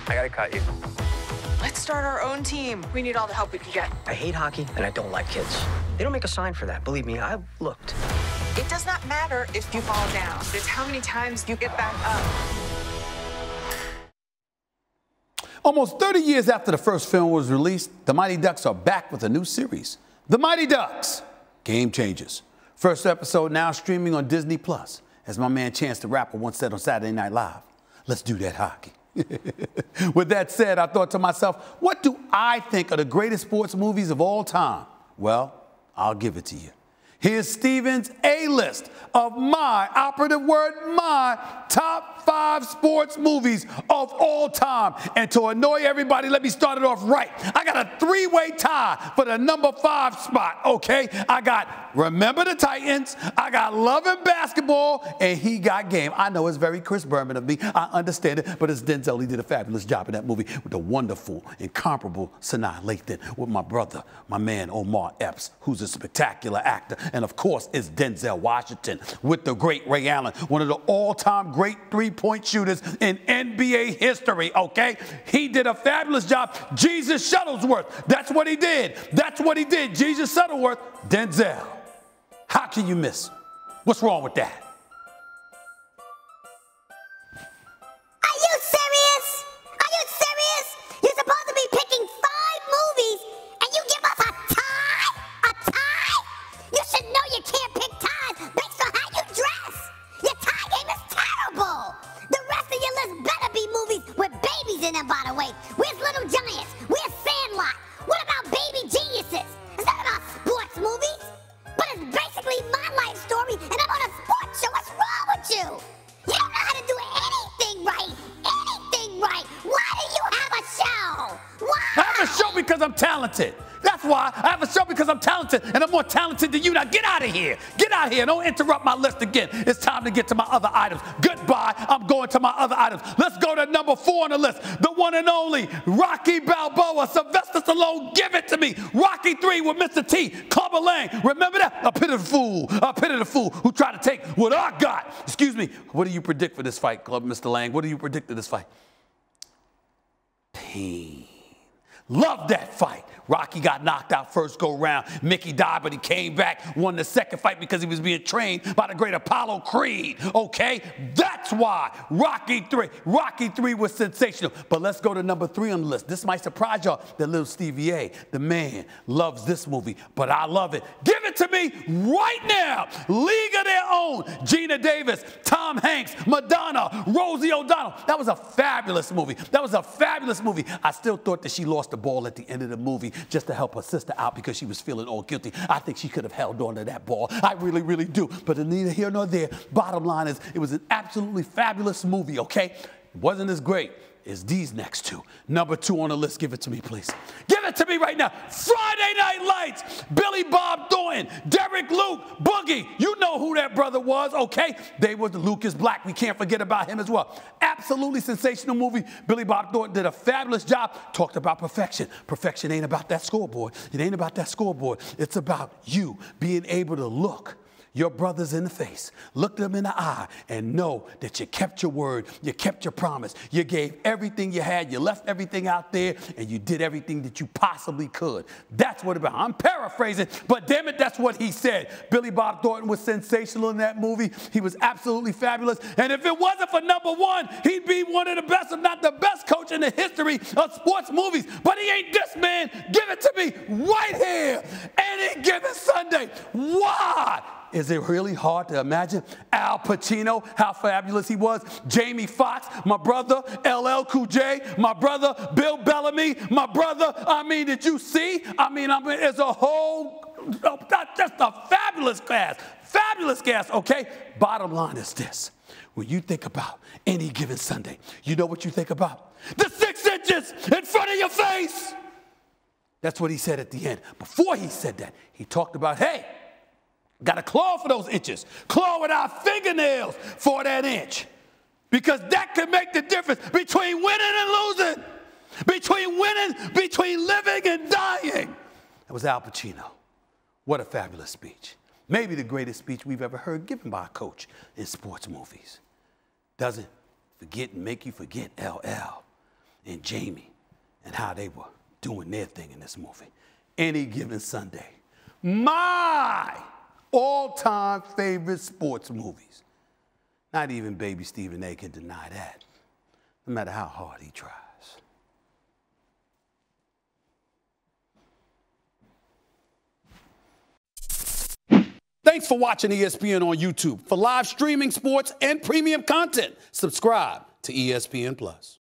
I gotta cut you. Let's start our own team. We need all the help we can get. I hate hockey, and I don't like kids. They don't make a sign for that. Believe me, I've looked. It does not matter if you fall down. It's how many times you get back up. Almost 30 years after the first film was released, the Mighty Ducks are back with a new series, The Mighty Ducks Game Changers. First episode now streaming on Disney+. As my man Chance the Rapper once said on Saturday Night Live, let's do that hockey. With that said, I thought to myself, what do I think are the greatest sports movies of all time? Well, I'll give it to you. Here's Steven's A-list of my, operative word, my top 5 sports movies of all time. And to annoy everybody, let me start it off right. I got a 3-way tie for the number 5 spot, okay? I got Remember the Titans, I got Love and Basketball, and He Got Game. I know it's very Chris Berman of me. I understand it, but it's Denzel. He did a fabulous job in that movie with the wonderful, incomparable Sanaa Lathan, with my brother, my man Omar Epps, who's a spectacular actor. And of course, it's Denzel Washington with the great Ray Allen, one of the all-time great three-point shooters in NBA history, okay? He did a fabulous job. Jesus Shuttlesworth, that's what he did. That's what he did. Jesus Shuttlesworth, Denzel. How can you miss? What's wrong with that? Are you serious? Are you serious? You're supposed to be picking 5 movies and you give us a tie? A tie? You should know you can't pick ties based on how you dress. Your tie game is terrible. The rest of your list better be movies with babies in them, by the way. Where's Little Giants? Where's Sandlot? What about Baby Geniuses? It's not about sports movies, but it's basically my life story and I'm on a sports show. What's wrong with you? You don't know how to do anything right. Anything right. Why do you have a show? Why? I have a show because I'm talented. That's why. I have a show because I'm talented, and I'm more talented than you. Now get out of here. Get out of here. Don't interrupt my list again. It's time to get to my other items. Goodbye. I'm going to my other items. Let's go to number 4 on the list. The one and only Rocky Balboa. Sylvester Stallone, give it to me. Rocky 3 with Mr. T. Clubber Lang. Remember that? A pity the fool. A pity the fool who tried to take what I got. Excuse me. What do you predict for this fight, Mr. Lang? What do you predict for this fight? Pain. Love that fight. Rocky got knocked out first go round. Mickey died, but he came back, won the second fight because he was being trained by the great Apollo Creed, okay? That's why Rocky 3 was sensational. But let's go to number 3 on the list. This might surprise y'all that little Stevie A, the man, loves this movie, but I love it. Give it to me right now. League of Their Own. Gina Davis, Tom Hanks, Madonna, Rosie O'Donnell. That was a fabulous movie. That was a fabulous movie. I still thought that she lost the ball at the end of the movie just to help her sister out because she was feeling all guilty. I think she could have held on to that ball. I really, really do. But neither here nor there. Bottom line is, it was an absolutely fabulous movie, okay? It wasn't as great as these next 2. Number 2 on the list, give it to me, please. Give it to me right now. Friday Night Lights, Billy Bob Thornton, Derek Luke, Boogie. You know who that brother was, okay? They were Lucas Black. We can't forget about him as well. Absolutely sensational movie. Billy Bob Thornton did a fabulous job. Talked about perfection. Perfection ain't about that scoreboard. It ain't about that scoreboard. It's about you being able to look your brothers in the face, look them in the eye, and know that you kept your word, you kept your promise, you gave everything you had, you left everything out there, and you did everything that you possibly could. That's what it's about. I'm paraphrasing, but damn it, that's what he said. Billy Bob Thornton was sensational in that movie. He was absolutely fabulous. And if it wasn't for number 1, he'd be one of the best, if not the best coach in the history of sports movies. But he ain't this man. Give it to me right here, any given Sunday. Why? Is it really hard to imagine? Al Pacino, how fabulous he was. Jamie Foxx, my brother. LL Cool J, my brother. Bill Bellamy, my brother. I mean, did you see? I mean, it's a whole, just a fabulous cast. Fabulous cast, okay? Bottom line is this. When you think about any given Sunday, you know what you think about? The 6 inches in front of your face. That's what he said at the end. Before he said that, he talked about, hey, got to claw for those inches. Claw with our fingernails for that inch. Because that could make the difference between winning and losing. Between living and dying. That was Al Pacino. What a fabulous speech. Maybe the greatest speech we've ever heard given by a coach in sports movies. Doesn't forget and make you forget LL. and Jamie and how they were doing their thing in this movie. Any Given Sunday. My all-time favorite sports movies. Not even baby Stephen A. can deny that, no matter how hard he tries. Thanks for watching ESPN on YouTube. For live streaming sports and premium content, subscribe to ESPN+.